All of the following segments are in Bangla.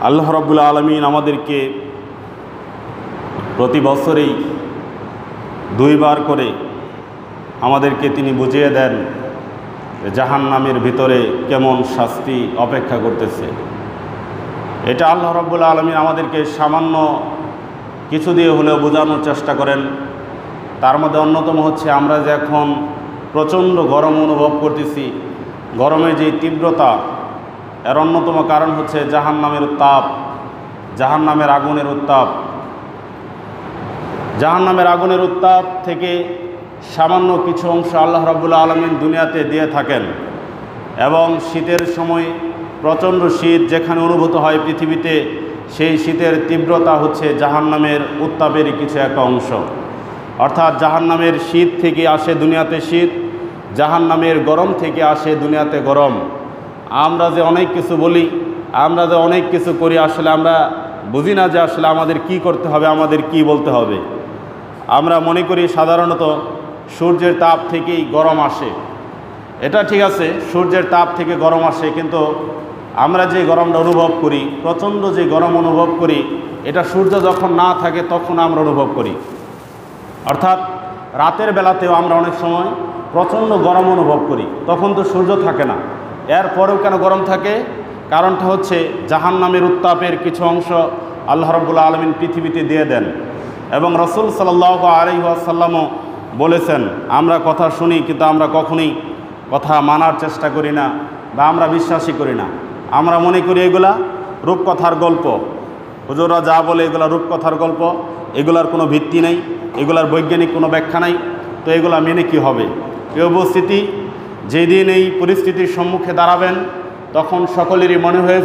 আল্লাহ রাব্বুল আলামিন আমাদেরকে প্রতি বছরেই দুইবার করে আমাদেরকে তিনি বুঝিয়ে দেন জাহান্নামের ভিতরে কেমন শাস্তি অপেক্ষা করতেছে। এটা আল্লাহ রাব্বুল আলামিন আমাদেরকে সামান্য কিছু দিয়ে হলেও বোঝানোর চেষ্টা করেন। তার মধ্যে অন্যতম হচ্ছে আমরা যে এখন প্রচণ্ড গরম অনুভব করতেছি, গরমের যে তীব্রতা, এর অন্যতম কারণ হচ্ছে জাহান্নামের উত্তাপ, জাহান্নামের আগুনের উত্তাপ। জাহান্নামের আগুনের উত্তাপ থেকে সামান্য কিছু অংশ আল্লাহ রাব্বুল আলামিন দুনিয়াতে দিয়ে থাকেন, এবং শীতের সময় প্রচণ্ড শীত যেখানে অনুভূত হয় পৃথিবীতে, সেই শীতের তীব্রতা হচ্ছে জাহান্নামের উত্তাপেরই কিছু একটা অংশ। অর্থাৎ জাহান্নামের শীত থেকে আসে দুনিয়াতে শীত, জাহান্নামের গরম থেকে আসে দুনিয়াতে গরম। আমরা যে অনেক কিছু বলি, আমরা যে অনেক কিছু করি, আসলে আমরা বুঝি না যে আসলে আমাদের কি করতে হবে, আমাদের কি বলতে হবে। আমরা মনে করি সাধারণত সূর্যের তাপ থেকেই গরম আসে। এটা ঠিক আছে, সূর্যের তাপ থেকে গরম আসে, কিন্তু আমরা যে গরমটা অনুভব করি, প্রচণ্ড যে গরম অনুভব করি, এটা সূর্য যখন না থাকে তখন আমরা অনুভব করি। অর্থাৎ রাতের বেলাতেও আমরা অনেক সময় প্রচণ্ড গরম অনুভব করি, তখন তো সূর্য থাকে না। এরপরেও কেন গরম থাকে? কারণটা হচ্ছে জাহান্নামের উত্তাপের কিছু অংশ আল্লাহ রাব্বুল আলামিন পৃথিবীতে দিয়ে দেন। এবং রাসূল সাল্লাল্লাহু আলাইহি ওয়াসাল্লামও বলেছেন, আমরা কথা শুনি কিন্তু আমরা কখনোই কথা মানার চেষ্টা করি না, বা আমরা বিশ্বাসই করি না। আমরা মনে করি এগুলা রূপকথার গল্প, হুজুররা যা বলে এগুলা রূপকথার গল্প, এগুলার কোনো ভিত্তি নেই, এগুলার বৈজ্ঞানিক কোনো ব্যাখ্যা নাই, তো এগুলা মেনে কি হবে? এই উপস্থিতি, যেদিন এই পরিস্থিতির সম্মুখে দাঁড়াবেন তখন সকলেরই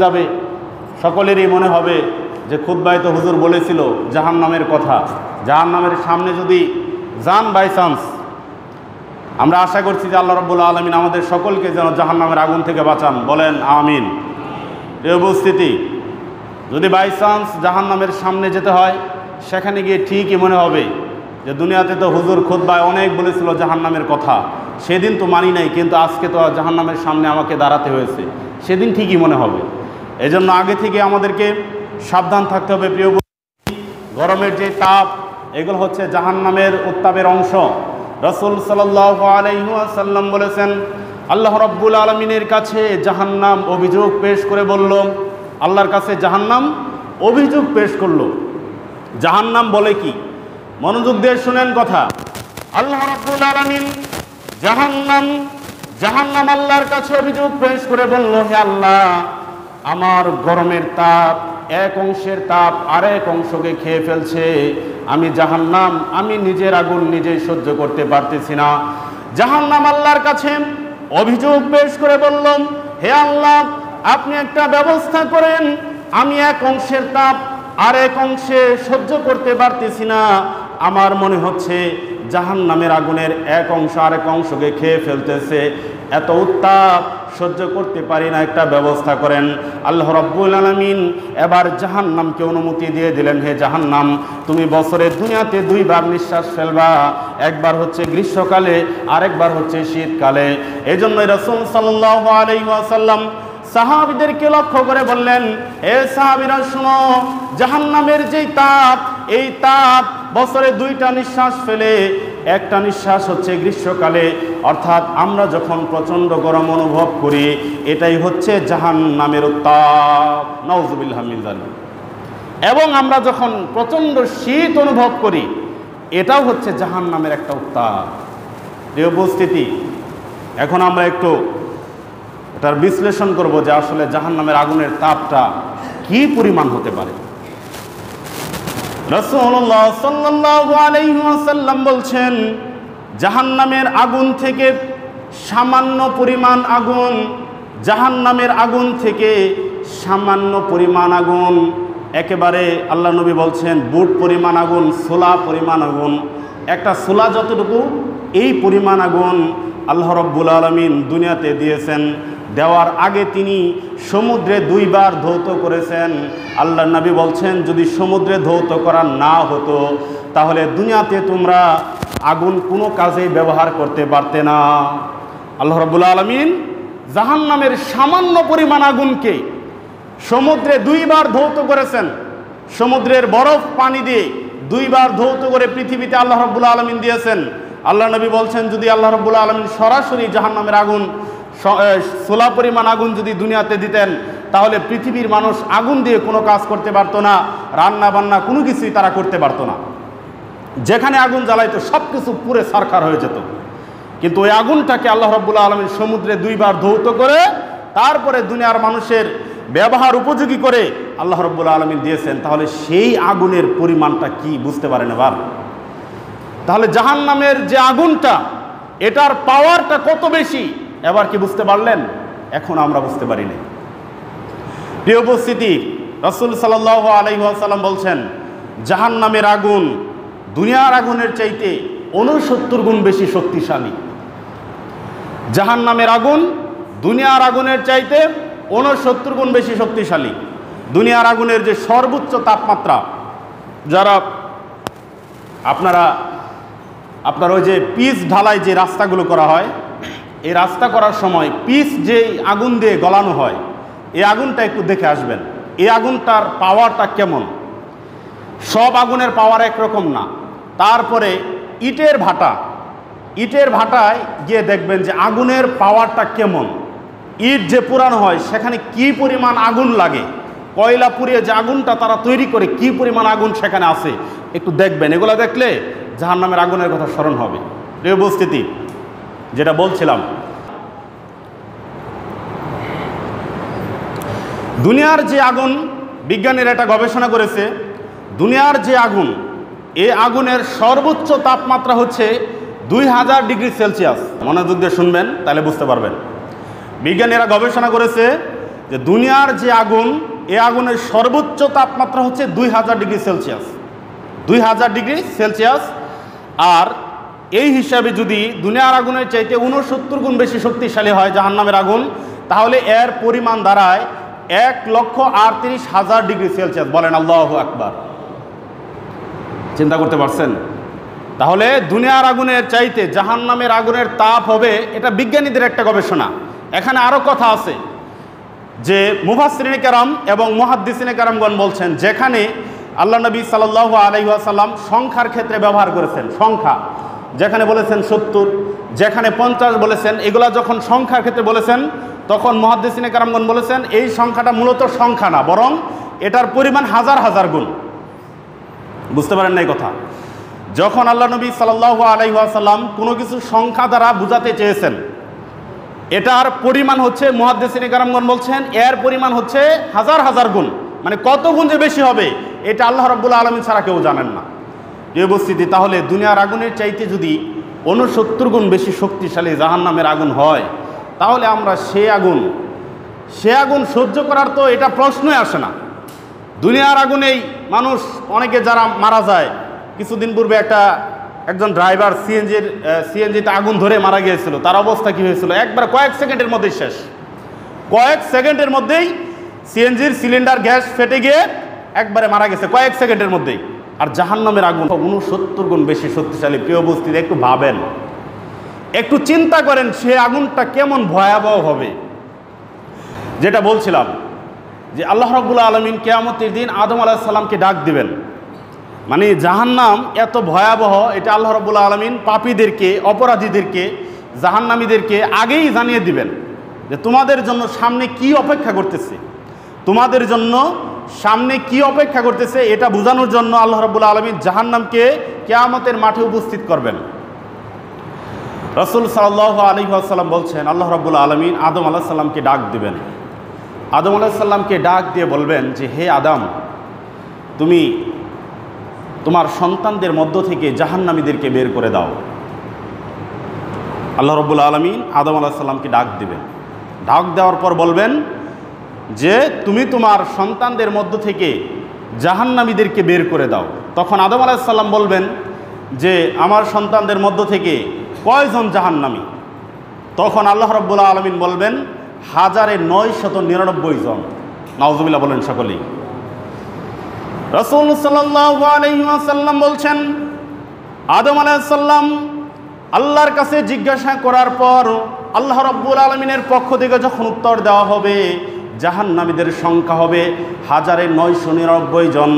মনে হবে যে খুতবায় তো হুজুর বলেছিল জাহান্নামের কথা। জাহান্নামের সামনে যদি যান বাই চান্স, আমরা আশা করছি যে আল্লাহ রাব্বুল আলামিন আমাদের সকলকে যেন জাহান্নামের আগুন থেকে বাঁচান, বলেন আমিন। এই উপস্থিতি, যদি বাই চান্স জাহান্নামের সামনে যেতে হয়, সেখানে গিয়ে ঠিকই মনে হবে যে দুনিয়াতে তো হুজুর খুতবায় অনেক বলেছিল জাহান্নামের কথা, সেদিন তো মানি নাই, কিন্তু আজকে তো জাহান্নামের সামনে আমাকে দাঁড়াতে হয়েছে, সেদিন ঠিকই মনে হবে। এজন্য আগে থেকে আমাদেরকে সাবধান থাকতে হবে। প্রিয় বন্ধু, গরমের যে তাপ, এগুলো হচ্ছে জাহান্নামের উত্তাপের অংশ। রাসূল সাল্লাল্লাহু আলাইহি ওয়াসাল্লাম বলেছেন, আল্লাহ রাব্বুল আলামিনের কাছে জাহান্নাম অভিযোগ পেশ করে বলল, আল্লাহর কাছে জাহান্নাম অভিযোগ পেশ করলো। জাহান্নাম বলে কি? মনোযোগ দিয়ে শুনেন কথা। আল্লাহ রাব্বুল আলামিন জাহান্নাম আল্লাহর কাছে অভিযোগ পেশ করে বলল, হে আল্লাহ, আমার গরমের তাপ, এক অংশের তাপ আরেক অংশকে খেয়ে ফেলছে। আমি জাহান্নাম, আমি নিজের আগুন নিজেই সহ্য করতে পারতেছি না। জাহান্নাম আল্লাহর কাছে অভিযোগ পেশ করে বলল, হে আল্লাহ, আপনি একটা ব্যবস্থা করেন, আমি এক অংশের তাপ আরেক অংশে সহ্য করতে পারতেছি না। আমার মনে হচ্ছে জাহান্নামের আগুনের এক অংশ আরেক অংশকে খেয়ে ফেলতেছে, এত উত্তাপ সহ্য করতে পারি না, একটা ব্যবস্থা করেন। আল্লাহ রাব্বুল আলামিন এবার জাহান্নামকে অনুমতি দিয়ে দিলেন, হে জাহান্নাম, তুমি বছরে দুনিয়াতে দুইবার নিঃশ্বাস ফেলবা, একবার হচ্ছে গ্রীষ্মকালে, আরেকবার হচ্ছে শীতকালে। এই জন্যই রাসূল সাল্লাল্লাহু আলাইহি ওয়াসাল্লাম সাহাবীদেরকে লক্ষ্য করে বললেন, হে সাহাবীরা শুনো, জাহান্নামের যেই তাপ, এই তাপ বছরে দুইটা নিঃশ্বাস ফেলে, একটা নিঃশ্বাস হচ্ছে গ্রীষ্মকালে। অর্থাৎ আমরা যখন প্রচণ্ড গরম অনুভব করি, এটাই হচ্ছে জাহান্নামের উত্তাপ, নাউযুবিল্লাহি মিন যালিক। এবং আমরা যখন প্রচণ্ড শীত অনুভব করি, এটাও হচ্ছে জাহান্নামের একটা উত্তাপ। এই উপস্থিতি, এখন আমরা একটু এটার বিশ্লেষণ করব যে আসলে জাহান্নামের আগুনের তাপটা কি পরিমাণ হতে পারে। রাসূলুল্লাহ সাল্লাল্লাহু আলাইহি ওয়াসাল্লাম বলছেন, জাহান্নামের আগুন থেকে সামান্য পরিমাণ আগুন, জাহান্নামের আগুন থেকে সামান্য পরিমাণ আগুন, একেবারে আল্লাহ নবী বলছেন বুট পরিমাণ আগুন, ছোলা পরিমাণ আগুন, একটা ছোলা যতটুকু, এই পরিমাণ আগুন আল্লাহ রাব্বুল আলামিন দুনিয়াতে দিয়েছেন। দেওয়ার আগে তিনি সমুদ্রে দুইবার ধৌত করেছেন। আল্লাহ নবী বলছেন, যদি সমুদ্রে ধৌত করা না হতো তাহলে দুনিয়াতে তোমরা আগুন কোনো কাজেই ব্যবহার করতে পারতে না। আল্লাহ রাব্বুল আলামিন জাহান্নামের সামান্য পরিমাণ আগুনকে সমুদ্রে 2 বার ধৌত করেছেন, সমুদ্রের বরফ পানি দিয়ে 2 বার ধৌত করে পৃথিবীতে আল্লাহ রাব্বুল আলামিন দিয়েছেন। আল্লাহ নবী বলছেন, যদি আল্লাহ রাব্বুল আলামিন সরাসরি জাহান্নামের আগুন, সোলা পরিমাণ আগুন যদি দুনিয়াতে দিতেন, তাহলে পৃথিবীর মানুষ আগুন দিয়ে কোনো কাজ করতে পারতো না, রান্না বান্না কোনো কিছুই তারা করতে পারতো না। যেখানে আগুন জ্বালাইতো সব কিছু পুড়ে ছারখার হয়ে যেত। কিন্তু ওই আগুনটাকে আল্লাহ রাব্বুল আলামিন সমুদ্রে 2 বার ধৌত করে তারপরে দুনিয়ার মানুষের ব্যবহার উপযোগী করে আল্লাহ রাব্বুল আলামিন দিয়েছেন। তাহলে সেই আগুনের পরিমাণটা কি বুঝতে পারেন এবার? তাহলে জাহান্নামের যে আগুনটা, এটার পাওয়ারটা কত বেশি এবার কি বুঝতে পারলেন? এখন আমরা বুঝতে পারিনি। প্রিয় উপস্থিতি, রাসূল সাল্লাল্লাহু আলাইহি ওয়াসাল্লাম বলছেন, জাহান্নামের আগুন দুনিয়ার আগুনের চাইতে 69 গুণ বেশি শক্তিশালী। জাহান্নামের আগুন দুনিয়ার আগুনের চাইতে 69 গুণ বেশি শক্তিশালী। দুনিয়ার আগুনের যে সর্বোচ্চ তাপমাত্রা, যারা আপনার ওই যে পিচ ঢালাই যে রাস্তাগুলো করা হয়, এই রাস্তা করার সময় পিচ যে আগুন দিয়ে গলানো হয়, এই আগুনটা একটু দেখে আসবেন। এই আগুনটার পাওয়ারটা কেমন? সব আগুনের পাওয়ার একরকম না। তারপরে ইটের ভাটায় গিয়ে দেখবেন যে আগুনের পাওয়ারটা কেমন। ইট যে পুরানো হয় সেখানে কি পরিমাণ আগুন লাগে, কয়লা পুড়িয়ে যে আগুনটা তারা তৈরি করে কি পরিমাণ আগুন সেখানে আছে একটু দেখবেন। এগুলো দেখলে জাহান্নামের আগুনের কথা স্মরণ হবে। প্রিয় উপস্থিতি, যেটা বলছিলাম, দুনিয়ার যে আগুন, বিজ্ঞানীরা এটা গবেষণা করেছে, দুনিয়ার যে আগুন, এই আগুনের সর্বোচ্চ তাপমাত্রা হচ্ছে 2000 ডিগ্রি সেলসিয়াস। মনোযোগ দিয়ে শুনবেন, তাহলে বুঝতে পারবেন। বিজ্ঞানীরা গবেষণা করেছে যে দুনিয়ার যে আগুন, এই আগুনের সর্বোচ্চ তাপমাত্রা হচ্ছে 2000 ডিগ্রি সেলসিয়াস। 2000 degree Celsius. আর এই হিসাবে যদি দুনিয়ার আগুনের চাইতে 69 গুণ বেশি শক্তিশালী হয় জাহান্নামের আগুন, তাহলে এর পরিমাণ দাঁড়ায় 1,38,000 ডিগ্রি সেলসিয়াস। বলেন আল্লাহু আকবার। চিন্তা করতে পারছেন? তাহলে দুনিয়ার আগুনের চাইতে জাহান্নামের আগুনের তাপ হবে, এটা বিজ্ঞানীদের একটা গবেষণা। এখানে আরও কথা আছে যে মুফাসসিরিনে কেরাম এবং মুহাদ্দিসিনে কেরামগণ বলছেন, যেখানে আল্লাহ নবী সাল্লাল্লাহু আলাইহি ওয়াসাল্লাম সংখ্যার ক্ষেত্রে ব্যবহার করেছেন, সংখ্যা যেখানে বলেছেন 70, যেখানে 50 বলেছেন, এগুলা যখন সংখ্যার ক্ষেত্রে বলেছেন, তখন মুহাদ্দিসিনে কেরামগণ বলেছেন এই সংখ্যাটা মূলত সংখ্যা না, বরং এটার পরিমাণ হাজার হাজার গুণ। বুঝতে পারেন না এই কথা? যখন আল্লাহ নবী সাল্লাল্লাহু আলাইহি ওয়াসাল্লাম কোনো কিছু সংখ্যা দ্বারা বুঝাতে চেয়েছেন, এটার পরিমাণ হচ্ছে, মুহাদ্দিসিনে কেরামগণ বলছেন এর পরিমাণ হচ্ছে হাজার হাজার গুণ। মানে কত গুণ যে বেশি হবে এটা আল্লাহ রাব্বুল আলামিন ছাড়া কেউ জানেন না। এই উপস্থিতি, তাহলে দুনিয়ার আগুনের চাইতে যদি 69 গুণ বেশি শক্তিশালী জাহান্নামের আগুন হয়, তাহলে আমরা সে আগুন সহ্য করার তো এটা প্রশ্নই আসে না। দুনিয়ার আগুনেই মানুষ অনেকে যারা মারা যায়, কিছুদিন পূর্বে একজন ড্রাইভার সিএনজিতে আগুন ধরে মারা গিয়েছিল। তার অবস্থা কী হয়েছিল? একবার কয়েক সেকেন্ডের মধ্যেই শেষ। কয়েক সেকেন্ডের মধ্যেই সিএনজির সিলিন্ডার গ্যাস ফেটে গিয়ে একবারে মারা গেছে, কয়েক সেকেন্ডের মধ্যেই। আর জাহান্নামের আগুন 69 গুণ বেশি শক্তিশালী। প্রিয় উপস্থিতি, একটু ভাবেন, একটু চিন্তা করেন সে আগুনটা কেমন ভয়াবহ হবে। যেটা বলছিলাম যে আল্লাহ রাব্বুল আলামিন কিয়ামতের দিন আদম আলাইহিস সালামকে ডাক দিবেন। মানে জাহান্নাম এত ভয়াবহ, এটা আল্লাহ রাব্বুল আলামিন পাপীদেরকে, অপরাধীদেরকে, জাহান্নামীদেরকে আগেই জানিয়ে দিবেন যে তোমাদের জন্য সামনে কি অপেক্ষা করতেছে, তোমাদের জন্য সামনে কি অপেক্ষা করতেছে। এটা বোঝানোর জন্য আল্লাহ রাব্বুল আলামিন জাহান্নামকে কিয়ামতের মাঠে উপস্থিত করবেন। রাসূল সাল্লাল্লাহু আলাইহি ওয়াসাল্লাম বলছেন, আল্লাহ রাব্বুল আলামিন আদম আলাইহিস সালামকে ডাক দিবেন। আদম আলাইহিস সালামকে ডাক দিয়ে বলবেন যে হে আদম, তুমি তোমার সন্তানদের মধ্য থেকে জাহান্নামীদেরকে বের করে দাও। আল্লাহ রাব্বুল আলামিন আদম আলাইহিস সালামকে ডাক দিবেন। ডাক দেওয়ার পর বলবেন যে তুমি তোমার সন্তানদের মধ্য থেকে জাহান্নামীদেরকে বের করে দাও। তখন আদম আলাইহিস সালাম বলবেন যে আমার সন্তানদের মধ্য থেকে কয়জন জাহান্নামী? তখন আল্লাহ রাব্বুল আলামিন বলবেন 1999 জন। নাউজুবিল্লাহ বলেন সকলেই। রাসূল সাল্লাল্লাহু আলাইহি ওয়াসাল্লাম বলছেন, আদম আলাইহিস সালাম আল্লাহর কাছে জিজ্ঞাসা করার পর আল্লাহ রাব্বুল আলামিনের পক্ষ থেকে যখন উত্তর দেওয়া হবে জাহান্নামীদের সংখ্যা হবে 1999 জন।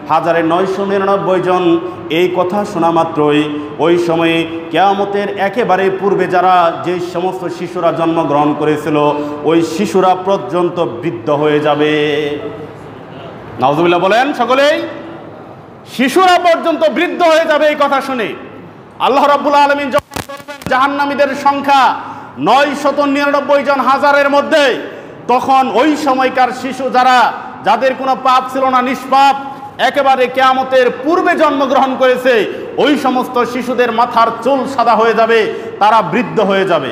1999 জন। এই কথা শোনা মাত্রই ওই সময়ে কিয়ামতের একেবারে পূর্বে যারা যে সমস্ত শিশুরা জন্মগ্রহণ করেছিল ওই শিশুরা পর্যন্ত বৃদ্ধ হয়ে যাবে। নাউজুবিল্লাহ বলেন সকলেই। শিশুরা পর্যন্ত বৃদ্ধ হয়ে যাবে এই কথা শুনে। আল্লাহ রাব্বুল আলামিন যখন বলবেন জাহান্নামীদের সংখ্যা 999 জন হাজারের মধ্যে, তখন ওই সময়কার শিশু যাদের কোনো পাপ ছিল না, নিষ্পাপ, একেবারে কিয়ামতের পূর্বে জন্মগ্রহণ করেছে, ওই সমস্ত শিশুদের মাথার চুল সাদা হয়ে যাবে, তারা বৃদ্ধ হয়ে যাবে।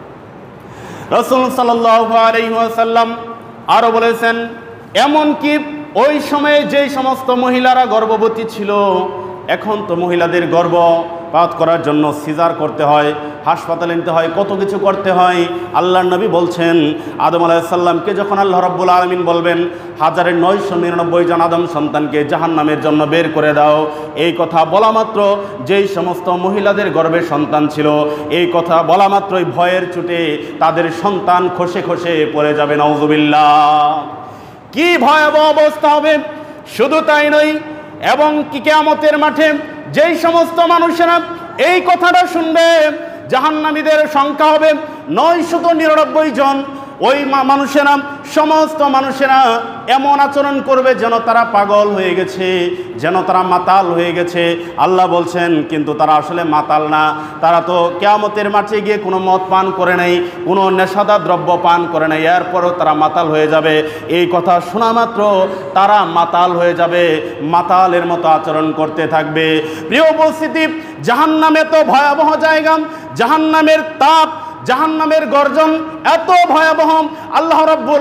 রাসূল সাল্লাল্লাহু আলাইহি ওয়াসাল্লাম আরো বলেছেন, এমনকি ওই সময়ে যেই সমস্ত মহিলারা গর্ভবতী ছিল, এখন তো মহিলাদের গর্ভপাত করার জন্য সিজার করতে হয়, হাসপাতালে নিতে হয়, কত কিছু করতে হয়। আল্লাহর নবী বলছেন, আদম আলাইহিস সালামকে যখন আল্লাহ রাব্বুল আলামিন বলবেন 1999 জন আদম সন্তানকে জাহান্নামের জন্য বের করে দাও, এই কথা বলা মাত্র যেই সমস্ত মহিলাদের গর্ভে সন্তান ছিল, এই কথা বলা মাত্রই ভয়ের চোটে তাদের সন্তান খসে খসে পড়ে যাবে। নাউজুবিল্লাহ। কি ভয়াবহ অবস্থা হবে! শুধু তাই নয়, এবং কিয়ামতের মাঠে যেই সমস্ত মানুষেরা এই কথাটা শুনবে জাহান্নামীদের সংখ্যা হবে 999 জন, ওই মানুষেরা, সমস্ত মানুষেরা এমন আচরণ করবে যেন তারা পাগল হয়ে গেছে, যেন তারা মাতাল হয়ে গেছে। আল্লাহ বলছেন কিন্তু তারা আসলে মাতাল না, তারা তো কিয়ামতের মাঠে গিয়ে কোনো মদ পান করে নাই, কোনো নেশাদার দ্রব্য পান করে নাই, এরপরও তারা মাতাল হয়ে যাবে। এই কথা শোনা মাত্র তারা মাতাল হয়ে যাবে, মাতালের মতো আচরণ করতে থাকবে। প্রিয় উপস্থিতি, জাহান্নামে তো ভয়াবহ জায়গা, জাহান্নামের তাপ, জাহান্নামের গর্জন এত ভয়াবহ। আল্লাহ রাব্বুল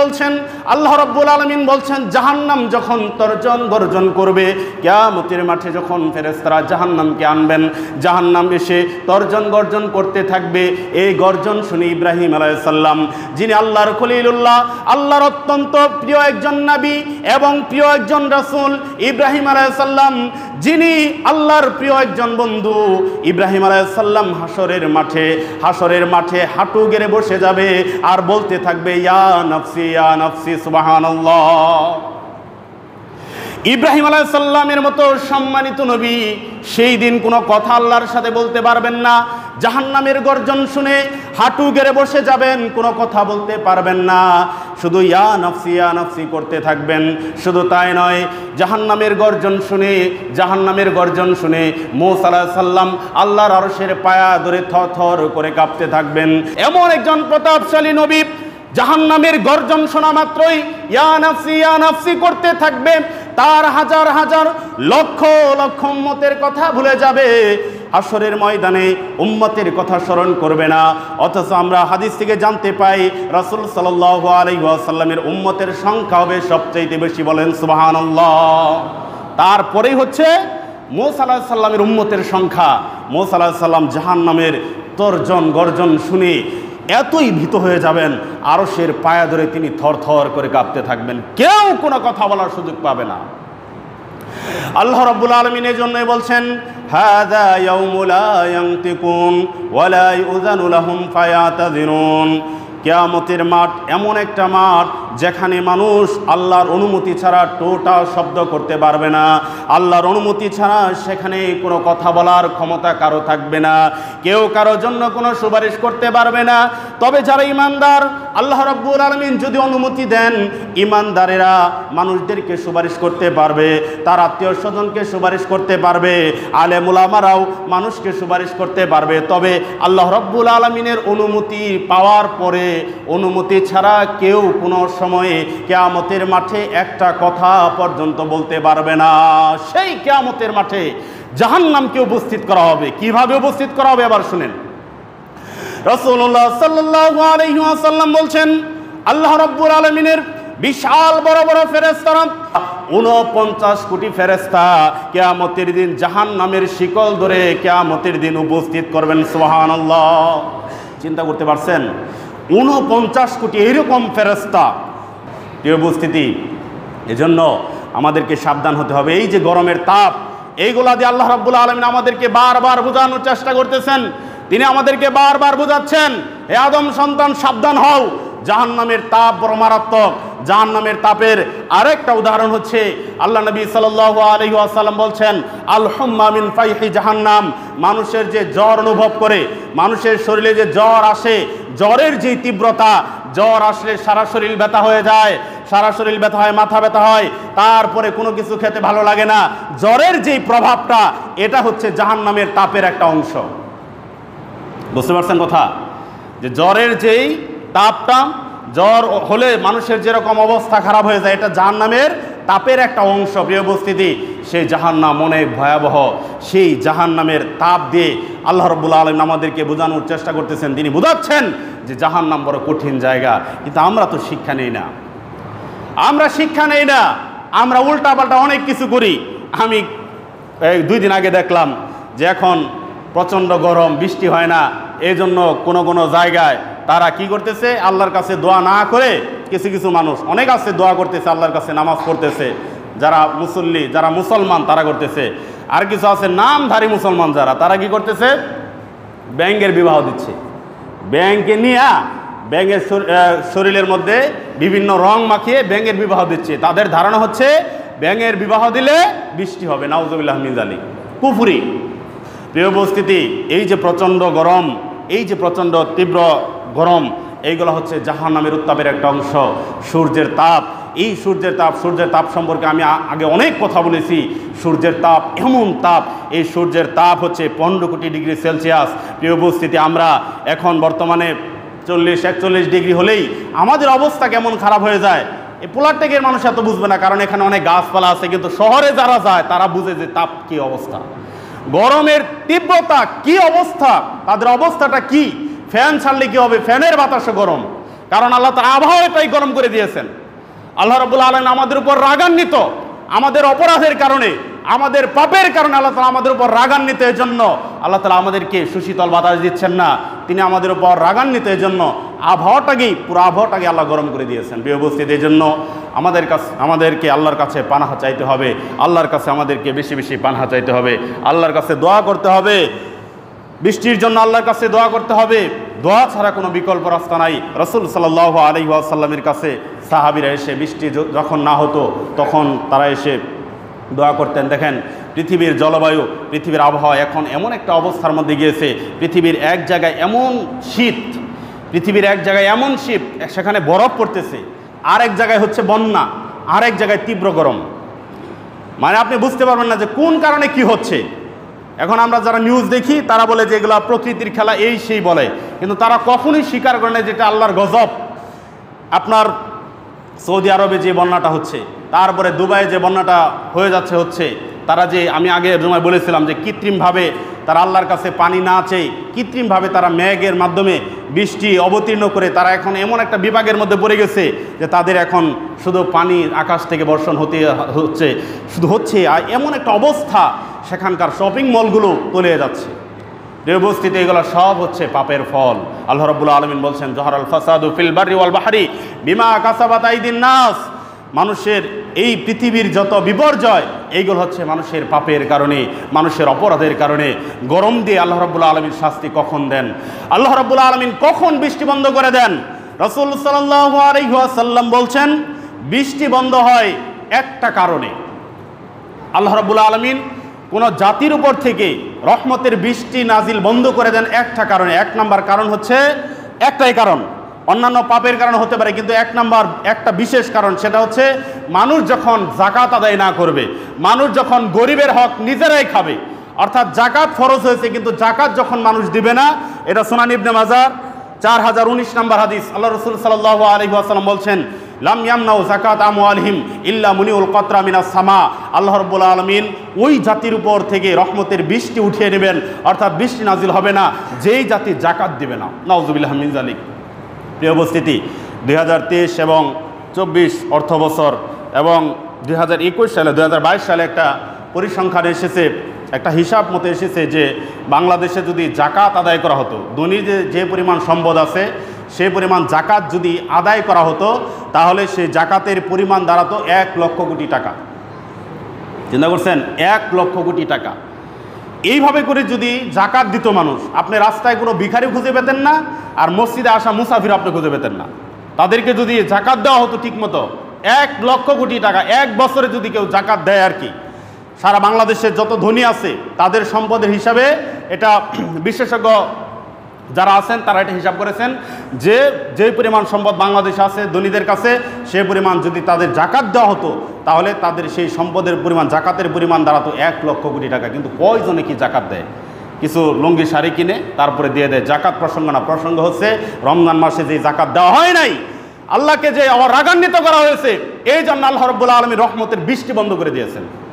আলামিন বলছেন জাহান্নাম যখন তর্জন গর্জন করবে, কিয়ামতের মাঠে যখন ফেরেশতারা জাহান্নামকে আনবেন, জাহান্নাম এসে তর্জন গর্জন করতে থাকবে। এই গর্জন শুনে ইব্রাহিম আলাইহিস সালাম, যিনি আল্লাহর খলিলুল্লাহ, আল্লাহর অত্যন্ত প্রিয় একজন নবী এবং প্রিয় একজন রাসূল, ইব্রাহিম আলাইহিস সালাম যিনি আল্লাহর প্রিয় একজন বন্ধু, ইব্রাহিম আলাইহিস সালাম হাসরের মাঠে হাঁটু গেড়ে বসে যাবে আর বলতে থাকবে, ইয়া নাফসি, সুবহানাল্লাহ। ইব্রাহিম আলাইহিস সালামের মতো সম্মানিত নবী সেই দিন কোনো কথা আল্লাহর সাথে বলতে পারবেন না। জাহান্নামের গর্জন শুনে হাঁটু গেড়ে বসে যাবেন, কোনো কথা বলতে পারবেন না, শুধু ইয়া নাফসি করতে থাকবেন। শুধু তাই নয়, জাহান্নামের গর্জন শুনে মূসা আলাইহিস সালাম আল্লাহর আরশের পায়া ধরে থরথর করে কাঁপতে থাকবেন। এমন একজন প্রতাপশালী নবী জাহান্নামের গর্জন শোনা মাত্রই ইয়া নাফসি করতে থাকবে। তার হাজার হাজার লক্ষ লক্ষ উম্মতের কথা ভুলে যাবে, হাসরের ময়দানে উম্মতের কথা স্মরণ করবে না। অথচ আমরা হাদিস থেকে জানতে পাই রাসূল সাল্লাল্লাহু আলাইহি ওয়াসাল্লামের উম্মতের সংখ্যা হবে সবচেয়ে বেশি, বলেন সুবহানাল্লাহ। তারপরেই হচ্ছে মূসা আলাইহিস সালামের উম্মতের সংখ্যা। মূসা আলাইহিস সালাম জাহান্নামের তর্জন গর্জন শুনে এতই ভীত হয়ে যাবেন, আরশের পায়া ধরে তিনি থরথর করে কাঁপতে থাকবেন, কেউ কোনো কথা বলার সুযোগ পাবে না। আল্লাহ রাব্বুল আলামিন এই জন্যই বলছেন, হাযা ইয়াউমু লা ইয়ানতিকুন ওয়া লা ইউযানু লাহুম ফায়াতাযিরুন। কিয়ামতের মাঠ এমন একটা মাঠ যেখানে মানুষ আল্লাহর অনুমতি ছাড়া টোটা শব্দ করতে পারবে না, আল্লাহর অনুমতি ছাড়া সেখানে কোনো কথা বলার ক্ষমতা কারো থাকবে না, কেউ কারো জন্য কোনো সুপারিশ করতে পারবে না। তবে যারা ইমানদার, আল্লাহ রাব্বুল আলামিন যদি অনুমতি দেন, ইমানদারেরা মানুষদেরকে সুপারিশ করতে পারবে, তার আত্মীয় স্বজনকে সুপারিশ করতে পারবে, আলেম উলামারাও মানুষকে সুপারিশ করতে পারবে। তবে আল্লাহ রাব্বুল আলামিনের অনুমতি পাওয়ার পরে, অনুমতি ছাড়া কেউ কোনো সময়ে কিয়ামতের মাঠে একটা কথা পর্যন্ত বলতে পারবে না। সেই কিয়ামতের মাঠে জাহান্নামকে উপস্থিত করা হবে। কিভাবে উপস্থিত করা হবে আবার শুনেন। রাসূলুল্লাহ সাল্লাল্লাহু আলাইহি ওয়াসাল্লাম বলছেন, আল্লাহ রাব্বুল আলামিনের বিশাল বড় বড় ফেরেশতারা, 49 কোটি ফেরেশতা কিয়ামতের দিন জাহান্নামের শিকল ধরে কিয়ামতের দিন উপস্থিত করবেন। সুবহানাল্লাহ। চিন্তা করতে পারছেন? 49 কোটি এরকম ফেরেশতা। প্রিয় উপস্থিতি, এজন্য আমাদেরকে সাবধান হতে হবে। এই যে গরমের তাপ, এইগুলা দিয়ে আল্লাহ রাব্বুল আলামিন আমাদেরকে বারবার বোঝানোর চেষ্টা করতেছেন। তিনি আমাদেরকে বারবার বোঝাচ্ছেন, হে আদম সন্তান, সাবধান হও, জাহান্নামের তাপ বড় মারাত্মক। জাহান্নামের তাপের আরেকটা উদাহরণ হচ্ছে আল্লাহ নবী সাল্লাল্লাহু আলাইহি ওয়াসাল্লাম বলছেন, আল হুম্মা মিন ফাইহি জাহান্নাম, মানুষের যে জ্বর অনুভব করে, মানুষের শরীরে যে জ্বর আসে, জ্বরের যে তীব্রতা, জ্বর আসলে সারা শরীর ব্যথা হয়ে যায়, সারা শরীর ব্যথা হয়, মাথা ব্যথা হয়, তারপরে কোনো কিছু খেতে ভালো লাগে না। জ্বরের যেই প্রভাবটা, এটা হচ্ছে জাহান্নামের তাপের একটা অংশ। বুঝতে পারছেন কথা? যে জ্বরের যেই তাপটা, জ্বর হলে মানুষের যেরকম অবস্থা খারাপ হয়ে যায়, এটা জাহান্নামের তাপের একটা অংশ। প্রিয় উপস্থিতি, সেই জাহান্নাম অনেক ভয়াবহ। সেই জাহান্নামের তাপ দিয়ে আল্লাহ রাব্বুল আলামিন আমাদেরকে বোঝানোর চেষ্টা করতেছেন। তিনি বোঝাচ্ছেন যে জাহান্নাম বড় কঠিন জায়গা, কিন্তু আমরা তো শিক্ষা নেই না। আমরা শিক্ষা নেই না, আমরা উল্টাপাল্টা অনেক কিছু করি। আমি 2 দিন আগে দেখলাম যে এখন প্রচণ্ড গরম, বৃষ্টি হয় না, এই জন্য কোনো কোনো জায়গায় তারা কি করতেছে, আল্লাহর কাছে দোয়া না করে, কিছু কিছু মানুষ অনেক আছে দোয়া করতেছে, আল্লাহর কাছে নামাজ পড়তেছে, যারা মুসল্লি, যারা মুসলমান তারা করতেছে। আর কিছু আছে নামধারী মুসলমান যারা, তারা কি করতেছে, ব্যাঙের বিবাহ দিচ্ছে। ব্যাঙকে নিয়ে ব্যাঙের শরীরের মধ্যে বিভিন্ন রং মাখিয়ে ব্যাঙের বিবাহ দিচ্ছে। তাদের ধারণা হচ্ছে ব্যাঙের বিবাহ দিলে বৃষ্টি হবে। নাউজুবিল্লাহ মিন যালিক, কুফরি। প্রিয় উপস্থিতি, এই যে প্রচণ্ড গরম, এই যে প্রচণ্ড তীব্র গরম, এইগুলো হচ্ছে জাহান্নামের উত্তাপের একটা অংশ। সূর্যের তাপ, এই সূর্যের তাপ সম্পর্কে আমি আগে অনেক কথা বলেছি। সূর্যের তাপ এমন তাপ, এই সূর্যের তাপ হচ্ছে 15 কোটি ডিগ্রি সেলসিয়াস। প্রিয় উপস্থিতি, আমরা এখন বর্তমানে 40-41 ডিগ্রি হলেই আমাদের অবস্থা কেমন খারাপ হয়ে যায়। এই পোলারটেকের মানুষ এত বুঝবে না, কারণ এখানে অনেক গাছপালা আছে, কিন্তু শহরে যারা যায় তারা বুঝে যে তাপ কি অবস্থা, গরমের তীব্রতা কি অবস্থা, তাদের অবস্থাটা কি। ফ্যান ছাড়লে কি হবে, ফ্যানের বাতাসে গরম, কারণ আল্লাহ তাআলা আবহাওয়াটাই গরম করে দিয়েছেন। আল্লাহ রাব্বুল আলামিন আমাদের উপর রাগান্বিত, আমাদের অপরাধের কারণে, আমাদের পাপের কারণে আল্লাহ তাআলা আমাদের উপর রাগান্বিত। এই জন্য আল্লাহ তাআলা আমাদেরকে সুশীতল বাতাস দিচ্ছেন না, তিনি আমাদের উপর রাগান্বিত। এই জন্য পুরো আবহাওয়াটাকে আল্লাহ গরম করে দিয়েছেন। প্রিয় উপস্থিতি, এই জন্য আমাদেরকে আল্লাহর কাছে পানাহা চাইতে হবে, আল্লাহর কাছে আমাদেরকে বেশি বেশি পানাহা চাইতে হবে, আল্লাহর কাছে দোয়া করতে হবে, বৃষ্টির জন্য আল্লাহর কাছে দোয়া করতে হবে। দোয়া ছাড়া কোনো বিকল্প রাস্তা নাই। রাসূল সাল্লাল্লাহু আলাইহি ওয়াসাল্লামের কাছে সাহাবীরা এসে বৃষ্টি যখন না হতো তখন তারা এসে দোয়া করতেন। দেখেন, পৃথিবীর জলবায়ু, পৃথিবীর আবহাওয়া এখন এমন একটা অবস্থার মধ্যে গিয়েছে, পৃথিবীর এক জায়গায় এমন শীত, সেখানে বরফ পড়তেছে, আরেক জায়গায় হচ্ছে বন্যা, আরেক জায়গায় তীব্র গরম। মানে আপনি বুঝতে পারবেন না যে কোন কারণে কি হচ্ছে। এখন আমরা যারা নিউজ দেখি তারা বলে যে এগুলো প্রকৃতির খেলা, এই সেই বলে, কিন্তু তারা কখনোই স্বীকার করে না যেটা আল্লাহর গজব। আপনার সৌদি আরবে যে বন্যাটা হচ্ছে, তারপরে দুবাইয়ে যে বন্যাটা হচ্ছে, তারা যে, আমি আগে জমায় বলেছিলাম যে কৃত্রিমভাবে তারা আল্লাহর কাছে পানি না চেয়ে কৃত্রিমভাবে তারা মেঘের মাধ্যমে বৃষ্টি অবতীর্ণ করে তারা এখন এমন একটা বিভাগের মধ্যে পড়ে গেছে যে তাদের এখন শুধু পানি আকাশ থেকে বর্ষণ হচ্ছে। আর এমন একটা অবস্থা, সেখানকার শপিং মলগুলো তলিয়ে যাচ্ছে। উপস্থিতি, এগুলো সব হচ্ছে পাপের ফল। আল্লাহ রাব্বুল আলামিন বলছেন, জহরাল ফাসাদু ফিল বাররি ওয়াল বাহরি বিমা কাসাবাত আইদিন নাস। মানুষের এই পৃথিবীর যত বিপর্যয়, এইগুলো হচ্ছে মানুষের পাপের কারণে, মানুষের অপরাধের কারণে। গরম দিয়ে আল্লাহ রাব্বুল আলামিন শাস্তি কখন দেন, আল্লাহ রাব্বুল আলামিন কখন বৃষ্টি বন্ধ করে দেন? রাসূল সাল্লাল্লাহু আলাইহি ওয়াসাল্লাম বলছেন, বৃষ্টি বন্ধ হয় একটা কারণে। আল্লাহ রাব্বুল আলামিন কোন জাতির উপর থেকে রহমতের বৃষ্টি নাজিল বন্ধ করে দেন একটা কারণে। 1 নাম্বার কারণ হচ্ছে, একটাই কারণ, অন্যান্য পাপের কারণ হতে পারে, কিন্তু 1 নাম্বার একটা বিশেষ কারণ, সেটা হচ্ছে মানুষ যখন যাকাত আদায় না করবে, মানুষ যখন গরিবের হক নিজেরাই খাবে। অর্থাৎ জাকাত ফরজ হয়েছে, কিন্তু জাকাত যখন মানুষ দিবে না। এটা সুনান ইবনে মাজাহ 4019 নম্বর হাদিস। আল্লাহ রাসূল সাল্লাল্লাহু আলাইহি ওয়াসাল্লাম বলছেন, লাম ইয়ামনাউ যাকাত আমওয়ালিহিম ইল্লা মুনিউল কতরা মিনাস সামা। আল্লাহ রাব্বুল আলামিন ওই জাতির উপর থেকে রহমতের বৃষ্টি উঠিয়ে নেবেন, অর্থাৎ বৃষ্টি নাজিল হবে না যেই জাতি জাকাত দিবে না। নাউযুবিল্লাহি মিন যালিক। প্রিয় উপস্থিতি, 2023 এবং 24 অর্থ বছর এবং 2021 সালে 2022 সালে একটা পরিসংখ্যান এসেছে, একটা হিসাব মতো এসেছে যে বাংলাদেশে যদি জাকাত আদায় করা হতো, ধনী যে পরিমাণ সম্পদ আছে সেই পরিমাণ জাকাত যদি আদায় করা হতো, তাহলে সেই জাকাতের পরিমাণ দাঁড়াতো 1 লক্ষ কোটি টাকা। চিন্তা করছেন, 1 লক্ষ কোটি টাকা। এইভাবে করে যদি জাকাত দিত মানুষ, আপনি রাস্তায় কোনো ভিখারি খুঁজে পেতেন না, আর মসজিদে আসা মুসাফির আপনি খুঁজে পেতেন না। তাদেরকে যদি জাকাত দেওয়া হতো ঠিকমতো, 1,00,000 কোটি টাকা এক বছরে যদি কেউ জাকাত দেয় আর কি, সারা বাংলাদেশের যত ধনী আছে তাদের সম্পদের হিসাবে এটা বিশেষজ্ঞ যারা আছেন তারা এটা হিসাব করেছেন যে যেই পরিমাণ সম্পদ বাংলাদেশে আছে ধনীদের কাছে, সেই পরিমাণ যদি তাদের জাকাত দেওয়া হতো তাহলে তাদের সেই সম্পদের পরিমাণ, জাকাতের পরিমাণ দাঁড়াতো 1,00,000 কোটি টাকা। কিন্তু কয়জনে কি জাকাত দেয়? কিছু লুঙ্গি শাড়ি কিনে তারপরে দিয়ে দেয়। জাকাত প্রসঙ্গ না, প্রসঙ্গ হচ্ছে রমজান মাসে যে জাকাত দেওয়া হয় নাই, আল্লাহকে যে রাগান্বিত করা হয়েছে, এই জন্য আল্লাহ রাব্বুল আলামিন রহমতের বৃষ্টি বন্ধ করে দিয়েছেন।